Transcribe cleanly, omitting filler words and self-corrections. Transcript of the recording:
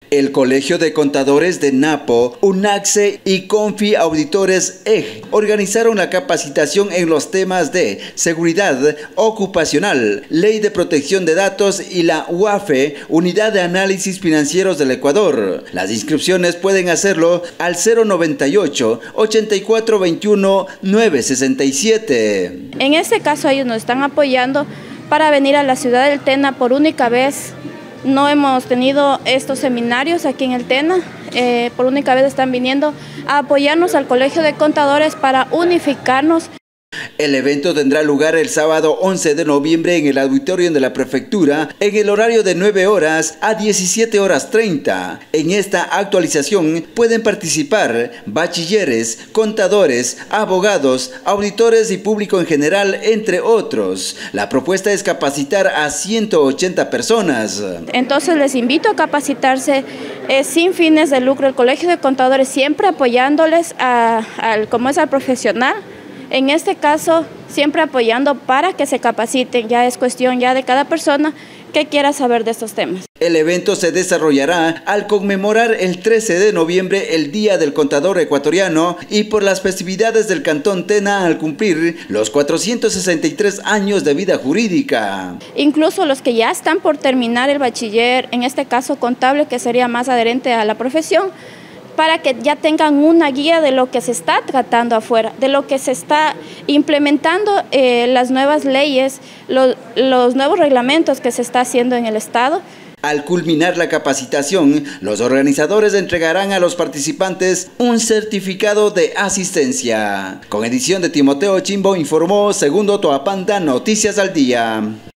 El Colegio de Contadores de Napo, UNACSE y Confi Auditores EG organizaron la capacitación en los temas de seguridad ocupacional, ley de protección de datos y la UAFE, Unidad de Análisis Financieros del Ecuador. Las inscripciones pueden hacerlo al 098 8421 967. En este caso ellos nos están apoyando para venir a la ciudad del Tena por única vez. No hemos tenido estos seminarios aquí en el Tena, por única vez están viniendo a apoyarnos al Colegio de Contadores para unificarnos. El evento tendrá lugar el sábado 11 de noviembre en el auditorio de la prefectura en el horario de 9 horas a 17 horas 30. En esta actualización pueden participar bachilleres, contadores, abogados, auditores y público en general, entre otros. La propuesta es capacitar a 180 personas. Entonces les invito a capacitarse sin fines de lucro. El Colegio de Contadores siempre apoyándoles como es al profesional. En este caso, siempre apoyando para que se capaciten, ya es cuestión ya de cada persona que quiera saber de estos temas. El evento se desarrollará al conmemorar el 13 de noviembre el Día del Contador Ecuatoriano y por las festividades del Cantón Tena al cumplir los 463 años de vida jurídica. Incluso los que ya están por terminar el bachiller, en este caso contable, que sería más adherente a la profesión, para que ya tengan una guía de lo que se está tratando afuera, de lo que se está implementando, las nuevas leyes, los nuevos reglamentos que se está haciendo en el Estado. Al culminar la capacitación, los organizadores entregarán a los participantes un certificado de asistencia. Con edición de Timoteo Chimbo, informó Segundo Toapanta, Noticias al Día.